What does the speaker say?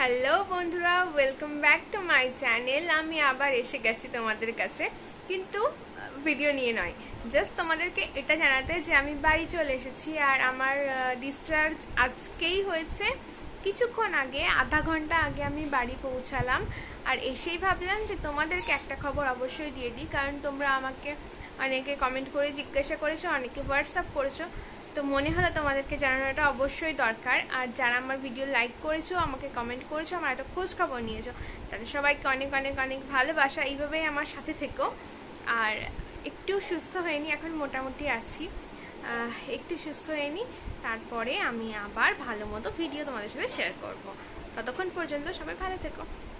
Hello বন্ধুরা, welcome back to my channel. আমি আবার এসে গেছি তোমাদের কাছে, কিন্তু ভিডিও নিয়ে নয়, জাস্ট তোমাদেরকে এটা জানাতে যে আমি বাড়ি চলে এসেছি। আর আমার ডিসচার্জ আজকেই হয়েছে, কিছুক্ষণ আগে, আধা ঘন্টা আগে আমি বাড়ি পৌঁছালাম। আর এসেই ভাবলাম যে তোমাদেরকে একটা খবর অবশ্যই দিয়ে দিই, কারণ তোমরা আমাকে অনেকে কমেন্ট করে জিজ্ঞাসা করেছো, অনেকে হোয়াটসঅ্যাপ করেছো, তো মনে হলো তোমাদেরকে জানানোটা অবশ্যই দরকার। আর যারা আমার ভিডিও লাইক করেছো, আমাকে কমেন্ট করেছো, আমার একটা খোঁজ খবর নিয়েছো, তাদের সবাইকে অনেক অনেক অনেক ভালোবাসা। এইভাবেই আমার সাথে থেকো। আর একটু সুস্থ হয়নি, এখন মোটামুটি আছি, একটু সুস্থ হয়নি, তারপরে আমি আবার ভালো মতো ভিডিও তোমাদের সাথে শেয়ার করব। ততক্ষণ পর্যন্ত সবাই ভালো থেকো।